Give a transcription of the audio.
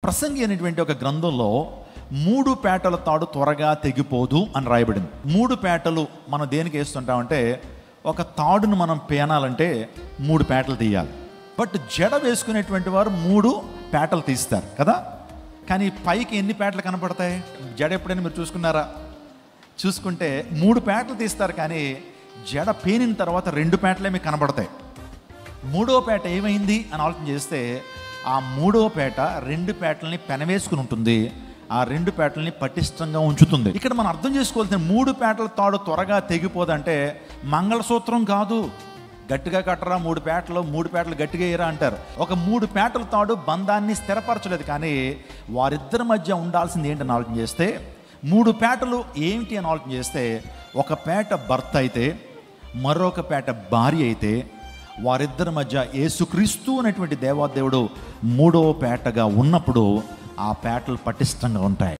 ప్రసంగి అనేటువంటి ఒక గ్రంథంలో 3 పేటల తాడు త్వరగా తెగిపోదు అని రాయబడింది. 3 పేటలు మనం దేనికి వేస్తుంటామంటే, ఒక తాడును మనం పేనాలంటే 3 పేటలు తీయాలి. బట్ జడ వేసుకునేటువంటి వారు 3 పేటలు తీస్తారు కదా. కానీ పైకి ఎన్ని పేటలు కనపడతాయి? జడ ఎప్పుడైనా మీరు చూసుకున్నారా? చూసుకుంటే 3 పేటలు తీస్తారు, కానీ జడ పేనిన తర్వాత 2 పేటలే మీకు కనబడతాయి. 3వ పేట ఏమైంది అని ఆలోచన చేస్తే, ఆ 3వ పేట 2 పేటల్ని పెనవేసుకుని ఉంటుంది, ఆ 2 పేటల్ని పటిష్టంగా ఉంచుతుంది. ఇక్కడ మనం అర్థం చేసుకోవాల్సిన 3 పేటల తాడు త్వరగా తెగిపోదంటే మంగళసూత్రం కాదు. గట్టిగా కట్టరా 3 పేటలు గట్టిగా వేయరా అంటారు. ఒక 3 పేటల తాడు బంధాన్ని స్థిరపరచలేదు, కానీ వారిద్దరి మధ్య ఉండాల్సింది ఏంటని ఆలోచన చేస్తే, 3 పేటలు ఏమిటి అని ఆలోచన చేస్తే, ఒక పేట భర్త అయితే, మరొక పేట భార్య అయితే, వారిద్దరి మధ్య యేసుక్రీస్తు అనేటువంటి దేవాదేవుడు 3వ పేటగా ఉన్నప్పుడు ఆ పేటలు పటిష్టంగా ఉంటాయి.